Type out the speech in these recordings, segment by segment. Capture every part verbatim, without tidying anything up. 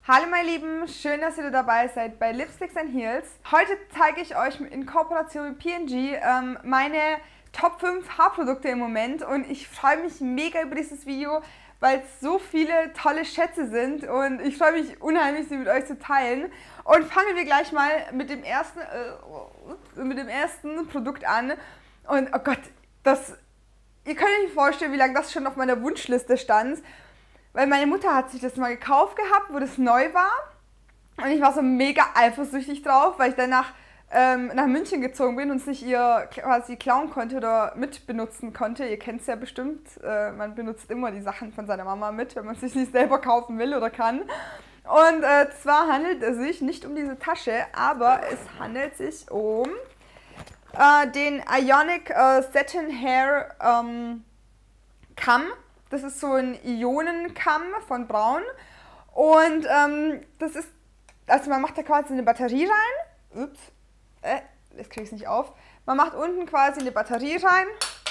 Hallo meine Lieben, schön, dass ihr dabei seid bei Lipsticks and Heels. Heute zeige ich euch in Kooperation mit P and G ähm, meine Top fünf Haarprodukte im Moment und ich freue mich mega über dieses Video, weil es so viele tolle Schätze sind und ich freue mich unheimlich, sie mit euch zu teilen. Und fangen wir gleich mal mit dem ersten, äh, mit dem ersten Produkt an. Und oh Gott, das, ihr könnt euch nicht vorstellen, wie lange das schon auf meiner Wunschliste stand. Weil meine Mutter hat sich das mal gekauft gehabt, wo das neu war. Und ich war so mega eifersüchtig drauf, weil ich danach ähm, nach München gezogen bin und es nicht ihr quasi klauen konnte oder mitbenutzen konnte. Ihr kennt es ja bestimmt, äh, man benutzt immer die Sachen von seiner Mama mit, wenn man es sich nicht selber kaufen will oder kann. Und äh, zwar handelt es sich nicht um diese Tasche, aber es handelt sich um äh, den Ionic äh, Satin Hair ähm, Kamm. Das ist so ein Ionenkamm von Braun und ähm, das ist, also man macht da quasi eine Batterie rein, ups, äh, jetzt kriege ich es nicht auf, man macht unten quasi eine Batterie rein,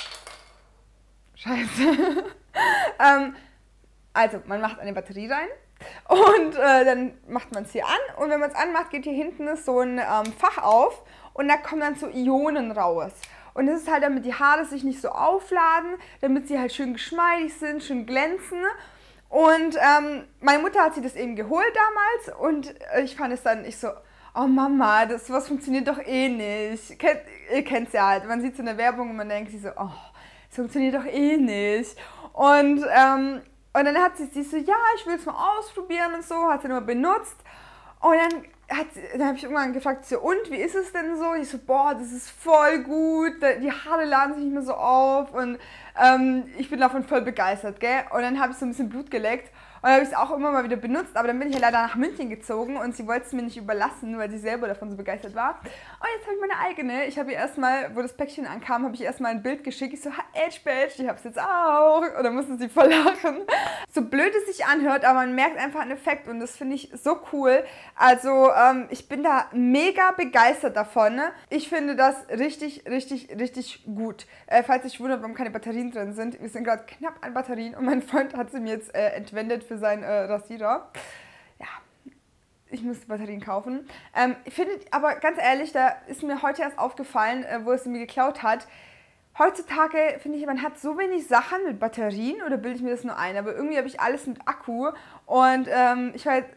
scheiße, ähm, also man macht eine Batterie rein und äh, dann macht man es hier an und wenn man es anmacht, geht hier hinten so ein ähm, Fach auf und da kommen dann so Ionen raus. Und das ist halt, damit die Haare sich nicht so aufladen, damit sie halt schön geschmeidig sind, schön glänzen. Und ähm, meine Mutter hat sich das eben geholt damals und ich fand es dann, ich so, oh Mama, das sowas funktioniert doch eh nicht. Kennt, ihr kennt es ja halt, man sieht es in der Werbung und man denkt sich so, oh, das funktioniert doch eh nicht. Und, ähm, und dann hat sie sich so, ja, ich will es mal ausprobieren und so, hat sie nur benutzt. Und dann dann habe ich irgendwann gefragt, so, und wie ist es denn so? Ich so, boah, das ist voll gut, die Haare laden sich nicht mehr so auf und ähm, ich bin davon voll begeistert, gell? Und dann habe ich so ein bisschen Blut geleckt und dann habe ich es auch immer mal wieder benutzt, aber dann bin ich ja leider nach München gezogen und sie wollte es mir nicht überlassen, weil sie selber davon so begeistert war. Und jetzt habe ich meine eigene. Ich habe ihr erstmal, wo das Päckchen ankam, habe ich erstmal ein Bild geschickt. Ich so, Edge Badge, ich habe es jetzt auch. Und dann musste sie voll lachen. So blöd es sich anhört, aber man merkt einfach einen Effekt und das finde ich so cool. Also ähm, ich bin da mega begeistert davon. Ich finde das richtig, richtig, richtig gut. Äh, falls ihr euch wundert, warum keine Batterien drin sind. Wir sind gerade knapp an Batterien und mein Freund hat sie mir jetzt äh, entwendet für seinen äh, Rasierer. Ja, ich muss Batterien kaufen. Ähm, ich finde, aber ganz ehrlich, da ist mir heute erst aufgefallen, äh, wo es mir geklaut hat. Heutzutage finde ich, man hat so wenig Sachen mit Batterien, oder bilde ich mir das nur ein, aber irgendwie habe ich alles mit Akku und ähm, ich weiß,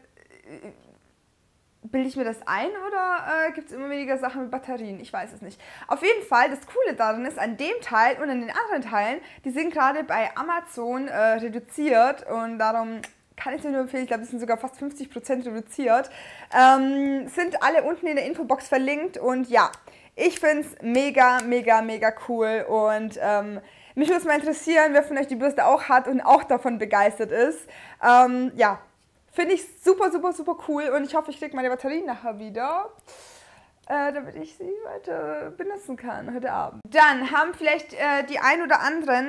bilde ich mir das ein oder äh, gibt es immer weniger Sachen mit Batterien? Ich weiß es nicht. Auf jeden Fall, das Coole daran ist, an dem Teil und an den anderen Teilen, die sind gerade bei Amazon äh, reduziert und darum kann ich es nur empfehlen, ich glaube, die sind sogar fast fünfzig Prozent reduziert. Ähm, sind alle unten in der Infobox verlinkt und ja, ich finde es mega, mega, mega cool und ähm, mich würde es mal interessieren, wer von euch die Bürste auch hat und auch davon begeistert ist. Ähm, ja, finde ich super, super, super cool und ich hoffe, ich kriege meine Batterien nachher wieder, äh, damit ich sie weiter benutzen kann heute Abend. Dann haben vielleicht äh, die ein oder anderen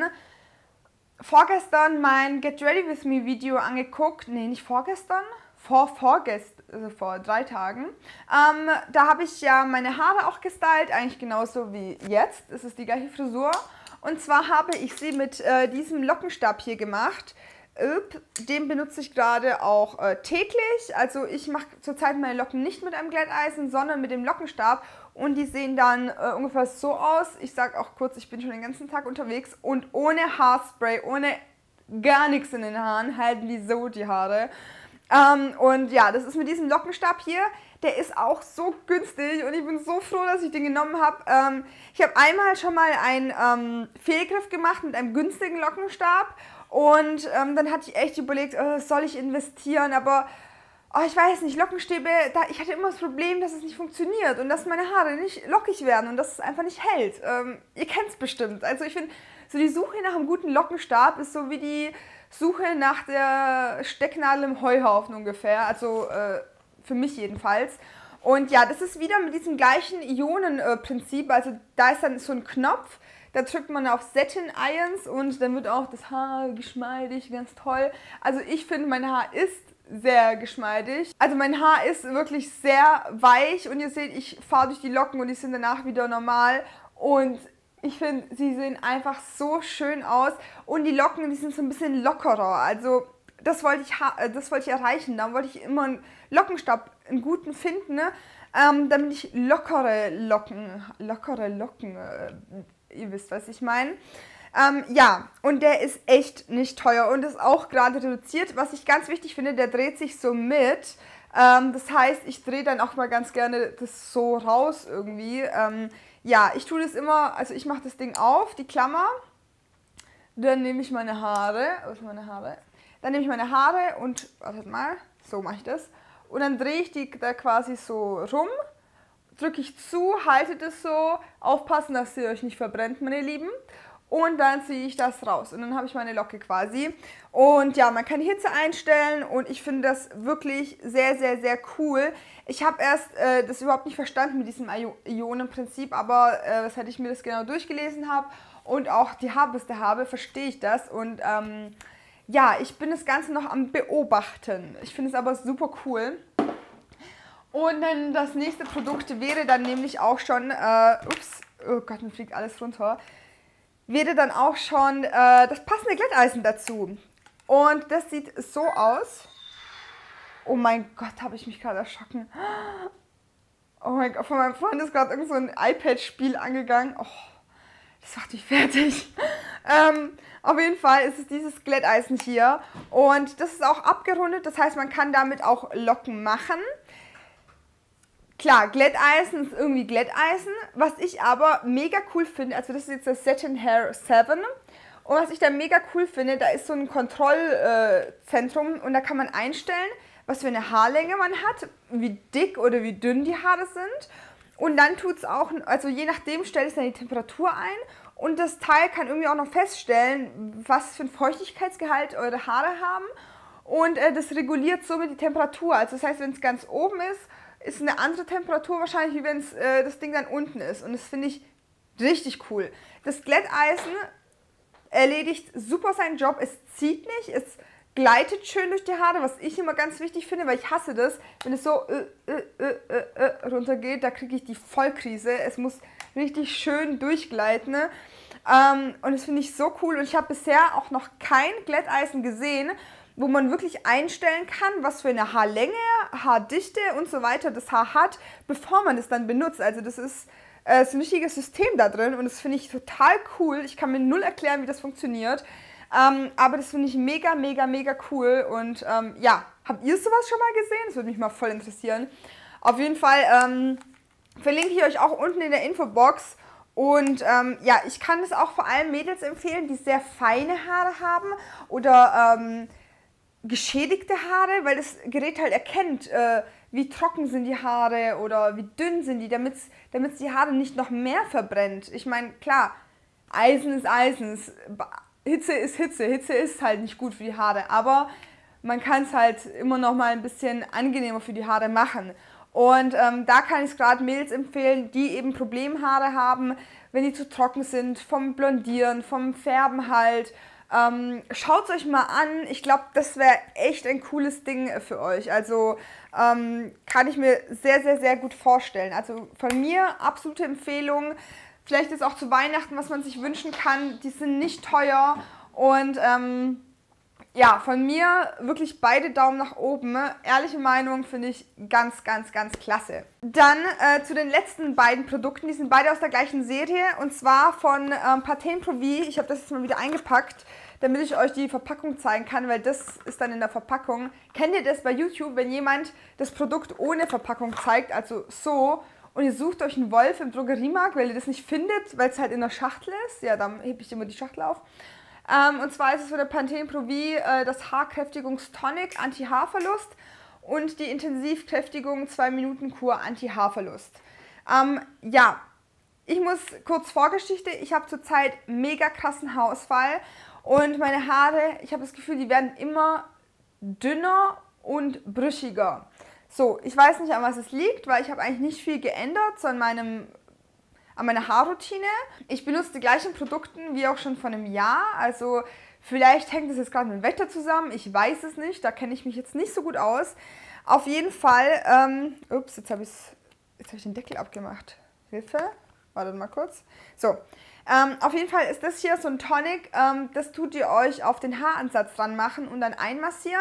vorgestern mein Get Ready With Me Video angeguckt. Nee, nicht vorgestern, vor vorgestern, also vor drei Tagen. Ähm, da habe ich ja meine Haare auch gestylt, eigentlich genauso wie jetzt. Es ist die gleiche Frisur. Und zwar habe ich sie mit äh, diesem Lockenstab hier gemacht. Den benutze ich gerade auch äh, täglich. Also ich mache zurzeit meine Locken nicht mit einem Glätteisen, sondern mit dem Lockenstab. Und die sehen dann äh, ungefähr so aus. Ich sage auch kurz, ich bin schon den ganzen Tag unterwegs. Und ohne Haarspray, ohne gar nichts in den Haaren, halten die so die Haare. Ähm, und ja, das ist mit diesem Lockenstab hier. Der ist auch so günstig und ich bin so froh, dass ich den genommen habe. Ähm, ich habe einmal schon mal einen ähm, Fehlgriff gemacht mit einem günstigen Lockenstab. Und ähm, dann hatte ich echt überlegt, oh, soll ich investieren, aber oh, ich weiß nicht, Lockenstäbe, da, ich hatte immer das Problem, dass es nicht funktioniert und dass meine Haare nicht lockig werden und dass es einfach nicht hält. Ähm, ihr kennt es bestimmt. Also ich finde, so die Suche nach einem guten Lockenstab ist so wie die Suche nach der Stecknadel im Heuhaufen ungefähr, also äh, für mich jedenfalls. Und ja, das ist wieder mit diesem gleichen Ionenprinzip, also da ist dann so ein Knopf. Da drückt man auf Satin Irons und dann wird auch das Haar geschmeidig, ganz toll. Also ich finde, mein Haar ist sehr geschmeidig. Also mein Haar ist wirklich sehr weich und ihr seht, ich fahre durch die Locken und die sind danach wieder normal. Und ich finde, sie sehen einfach so schön aus. Und die Locken, die sind so ein bisschen lockerer. Also das wollte ich, das wollte ich erreichen. Da wollte ich immer einen Lockenstab, einen guten finden, ne? ähm, damit ich lockere Locken, lockere Locken, äh, ihr wisst, was ich meine. Ähm, ja, und der ist echt nicht teuer und ist auch gerade reduziert. Was ich ganz wichtig finde, der dreht sich so mit. Ähm, das heißt, ich drehe dann auch mal ganz gerne das so raus irgendwie. Ähm, ja, ich tue das immer, also ich mache das Ding auf, die Klammer. Dann nehme ich meine Haare, wo sind meine Haare? Dann nehme ich meine Haare und, wartet mal, so mache ich das. Und dann drehe ich die da quasi so rum, drücke ich zu, halte das so, aufpassen, dass ihr euch nicht verbrennt, meine Lieben. Und dann ziehe ich das raus und dann habe ich meine Locke quasi. Und ja, man kann die Hitze einstellen und ich finde das wirklich sehr, sehr, sehr cool. Ich habe erst äh, das überhaupt nicht verstanden mit diesem Ionenprinzip, aber äh, seit ich mir das genau durchgelesen habe und auch die Haarbürste habe, verstehe ich das. Und ähm, ja, ich bin das Ganze noch am Beobachten. Ich finde es aber super cool. Und dann das nächste Produkt wäre dann nämlich auch schon, äh, ups, oh Gott, mir fliegt alles runter. Wäre dann auch schon äh, das passende Glätteisen dazu. Und das sieht so aus. Oh mein Gott, habe ich mich gerade erschrocken. Oh mein Gott, von meinem Freund ist gerade irgend so ein iPad-Spiel angegangen. Oh, das macht mich fertig. ähm, auf jeden Fall ist es dieses Glätteisen hier. Und das ist auch abgerundet, das heißt, man kann damit auch Locken machen. Klar, Glätteisen ist irgendwie Glätteisen, was ich aber mega cool finde, also das ist jetzt das Satin Hair sieben und was ich da mega cool finde, da ist so ein Kontrollzentrum äh, und da kann man einstellen, was für eine Haarlänge man hat, wie dick oder wie dünn die Haare sind und dann tut es auch, also je nachdem stellt es dann die Temperatur ein und das Teil kann irgendwie auch noch feststellen, was für ein Feuchtigkeitsgehalt eure Haare haben und äh, das reguliert somit die Temperatur, also das heißt, wenn es ganz oben ist, ist eine andere Temperatur wahrscheinlich, wie wenn äh, das Ding dann unten ist. Und das finde ich richtig cool. Das Glätteisen erledigt super seinen Job. Es zieht nicht, es gleitet schön durch die Haare, was ich immer ganz wichtig finde, weil ich hasse das, wenn es so äh, äh, äh, äh, runtergeht, da kriege ich die Vollkrise. Es muss richtig schön durchgleiten. Ne? Ähm, und das finde ich so cool. Und ich habe bisher auch noch kein Glätteisen gesehen, wo man wirklich einstellen kann, was für eine Haarlänge, Haardichte und so weiter das Haar hat, bevor man es dann benutzt. Also das ist, äh, ist ein richtiges System da drin und das finde ich total cool. Ich kann mir null erklären, wie das funktioniert, ähm, aber das finde ich mega, mega, mega cool. Und ähm, ja, habt ihr sowas schon mal gesehen? Das würde mich mal voll interessieren. Auf jeden Fall ähm, verlinke ich euch auch unten in der Infobox. Und ähm, ja, ich kann es auch vor allem Mädels empfehlen, die sehr feine Haare haben oder ähm, geschädigte Haare, weil das Gerät halt erkennt, äh, wie trocken sind die Haare oder wie dünn sind die, damit es die Haare nicht noch mehr verbrennt. Ich meine, klar, Eisen ist Eisen, Hitze ist Hitze, Hitze ist halt nicht gut für die Haare, aber man kann es halt immer noch mal ein bisschen angenehmer für die Haare machen. Und ähm, da kann ich es gerade Mädels empfehlen, die eben Problemhaare haben, wenn die zu trocken sind, vom Blondieren, vom Färben halt. Ähm, schaut es euch mal an, ich glaube, das wäre echt ein cooles Ding für euch, also ähm, kann ich mir sehr, sehr, sehr gut vorstellen. Also von mir absolute Empfehlung, vielleicht ist auch zu Weihnachten, was man sich wünschen kann, die sind nicht teuer und ähm, ja, von mir wirklich beide Daumen nach oben. Ehrliche Meinung, finde ich ganz, ganz, ganz klasse. Dann äh, zu den letzten beiden Produkten. Die sind beide aus der gleichen Serie. Und zwar von ähm, Pantene Pro V. Ich habe das jetzt mal wieder eingepackt, damit ich euch die Verpackung zeigen kann, weil das ist dann in der Verpackung. Kennt ihr das bei YouTube, wenn jemand das Produkt ohne Verpackung zeigt, also so, und ihr sucht euch einen Wolf im Drogeriemarkt, weil ihr das nicht findet, weil es halt in der Schachtel ist? Ja, dann hebe ich immer die Schachtel auf. Ähm, und zwar ist es für der Pantene Pro V äh, das Haarkräftigungstonic Anti-Haarverlust und die Intensivkräftigung zwei Minuten Kur Anti-Haarverlust. Ähm, ja, ich muss kurz Vorgeschichte, ich habe zurzeit mega krassen Haarausfall und meine Haare, ich habe das Gefühl, die werden immer dünner und brüchiger. So, ich weiß nicht, an was es liegt, weil ich habe eigentlich nicht viel geändert so an meinem an meiner Haarroutine. Ich benutze die gleichen Produkte wie auch schon vor einem Jahr, also vielleicht hängt es jetzt gerade mit dem Wetter zusammen, ich weiß es nicht, da kenne ich mich jetzt nicht so gut aus. Auf jeden Fall, ähm, ups, jetzt habe hab ich den Deckel abgemacht. Hilfe, wartet mal kurz. So, Ähm, auf jeden Fall ist das hier so ein Tonic, ähm, das tut ihr euch auf den Haaransatz dran machen und dann einmassieren.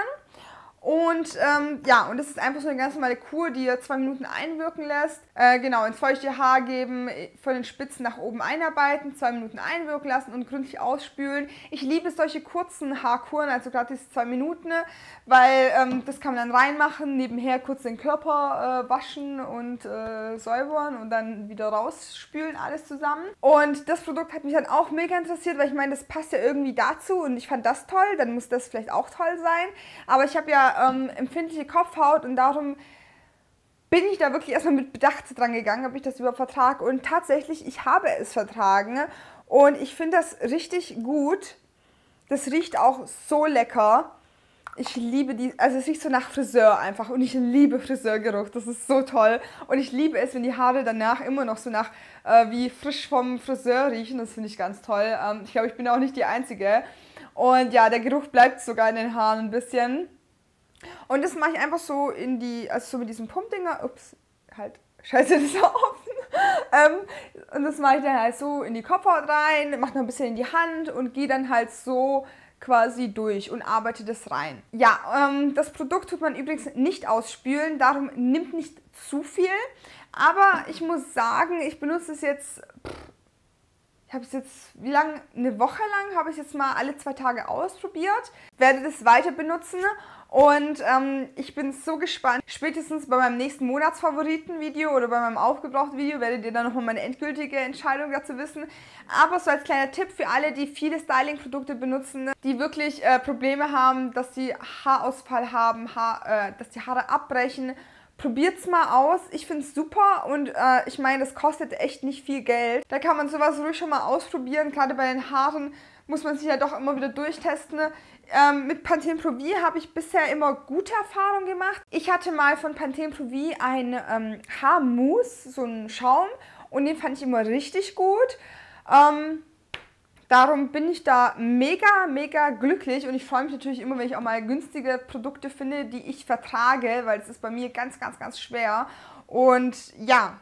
Und ähm, ja, und das ist einfach so eine ganz normale Kur, die ihr zwei Minuten einwirken lässt. Äh, genau, ins feuchte Haar geben, von den Spitzen nach oben einarbeiten, zwei Minuten einwirken lassen und gründlich ausspülen. Ich liebe solche kurzen Haarkuren, also gerade diese zwei Minuten, weil ähm, das kann man dann reinmachen, nebenher kurz den Körper äh, waschen und äh, säubern und dann wieder rausspülen, alles zusammen. Und das Produkt hat mich dann auch mega interessiert, weil ich meine, das passt ja irgendwie dazu und ich fand das toll, dann muss das vielleicht auch toll sein. Aber ich habe ja Ähm, empfindliche Kopfhaut und darum bin ich da wirklich erstmal mit Bedacht dran gegangen, ob ich das überhaupt vertrage. Und tatsächlich, ich habe es vertragen und ich finde das richtig gut. Das riecht auch so lecker. Ich liebe die, also es riecht so nach Friseur einfach und ich liebe Friseurgeruch, das ist so toll. Und ich liebe es, wenn die Haare danach immer noch so nach äh, wie frisch vom Friseur riechen, das finde ich ganz toll. Ähm, ich glaube, ich bin auch nicht die Einzige. Und ja, der Geruch bleibt sogar in den Haaren ein bisschen. Und das mache ich einfach so in die, also so mit diesem Pumpdinger, ups, halt, scheiße, das ist offen. ähm, und das mache ich dann halt so in die Kopfhaut rein, mache noch ein bisschen in die Hand und gehe dann halt so quasi durch und arbeite das rein. Ja, ähm, das Produkt tut man übrigens nicht ausspülen, darum nimmt nicht zu viel. Aber ich muss sagen, ich benutze es jetzt, pff, ich habe es jetzt, wie lange, eine Woche lang habe ich es jetzt mal alle zwei Tage ausprobiert, werde das weiter benutzen. Und ähm, ich bin so gespannt. Spätestens bei meinem nächsten Monatsfavoriten-Video oder bei meinem Aufgebraucht-Video werdet ihr dann nochmal meine endgültige Entscheidung dazu wissen. Aber so als kleiner Tipp für alle, die viele Styling-Produkte benutzen, die wirklich äh, Probleme haben, dass sie Haarausfall haben, Haar, äh, dass die Haare abbrechen, probiert's mal aus. Ich finde es super und äh, ich meine, das kostet echt nicht viel Geld. Da kann man sowas ruhig schon mal ausprobieren. Gerade bei den Haaren muss man sich ja doch immer wieder durchtesten. Ähm, mit Pantene Pro V habe ich bisher immer gute Erfahrungen gemacht. Ich hatte mal von Pantene Pro V ein ähm, Haarmousse, so einen Schaum, und den fand ich immer richtig gut. Ähm, darum bin ich da mega, mega glücklich und ich freue mich natürlich immer, wenn ich auch mal günstige Produkte finde, die ich vertrage, weil es ist bei mir ganz, ganz, ganz schwer. Und ja,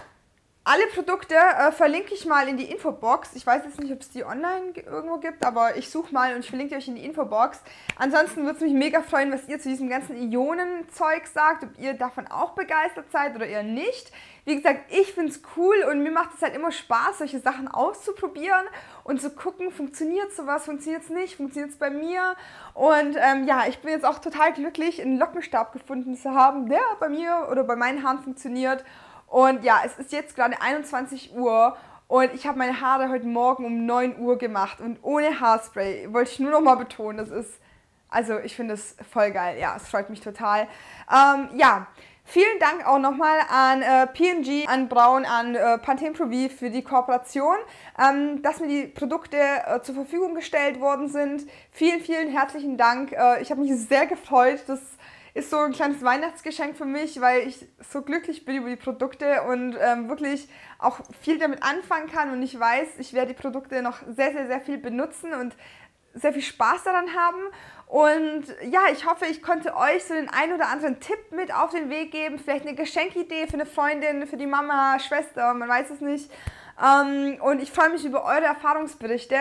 alle Produkte äh, verlinke ich mal in die Infobox. Ich weiß jetzt nicht, ob es die online irgendwo gibt, aber ich suche mal und ich verlinke euch in die Infobox. Ansonsten würde es mich mega freuen, was ihr zu diesem ganzen Ionenzeug sagt, ob ihr davon auch begeistert seid oder eher nicht. Wie gesagt, ich finde es cool und mir macht es halt immer Spaß, solche Sachen auszuprobieren und zu gucken, funktioniert sowas, funktioniert es nicht, funktioniert es bei mir. Und ähm, ja, ich bin jetzt auch total glücklich, einen Lockenstab gefunden zu haben, der bei mir oder bei meinen Haaren funktioniert. Und ja, es ist jetzt gerade einundzwanzig Uhr und ich habe meine Haare heute Morgen um neun Uhr gemacht und ohne Haarspray. Wollte ich nur noch mal betonen, das ist, also ich finde es voll geil. Ja, es freut mich total. Ähm, ja, vielen Dank auch nochmal an äh, P und G, an Braun, an äh, Pantene Pro V für die Kooperation, ähm, dass mir die Produkte äh, zur Verfügung gestellt worden sind. Vielen, vielen herzlichen Dank. Äh, ich habe mich sehr gefreut, das ist so ein kleines Weihnachtsgeschenk für mich, weil ich so glücklich bin über die Produkte und ähm, wirklich auch viel damit anfangen kann und ich weiß, ich werde die Produkte noch sehr, sehr, sehr viel benutzen und sehr viel Spaß daran haben. Und ja, ich hoffe, ich konnte euch so den einen oder anderen Tipp mit auf den Weg geben, vielleicht eine Geschenkidee für eine Freundin, für die Mama, Schwester, man weiß es nicht. Ähm, und ich freue mich über eure Erfahrungsberichte.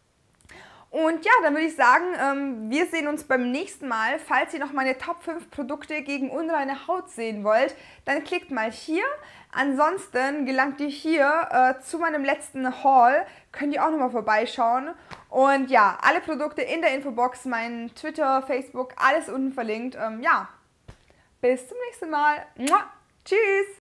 Und ja, dann würde ich sagen, ähm, wir sehen uns beim nächsten Mal. Falls ihr noch meine Top fünf Produkte gegen unreine Haut sehen wollt, dann klickt mal hier. Ansonsten gelangt ihr hier äh, zu meinem letzten Haul. Könnt ihr auch nochmal vorbeischauen. Und ja, alle Produkte in der Infobox, mein Twitter, Facebook, alles unten verlinkt. Ähm, ja, bis zum nächsten Mal. Mua. Tschüss!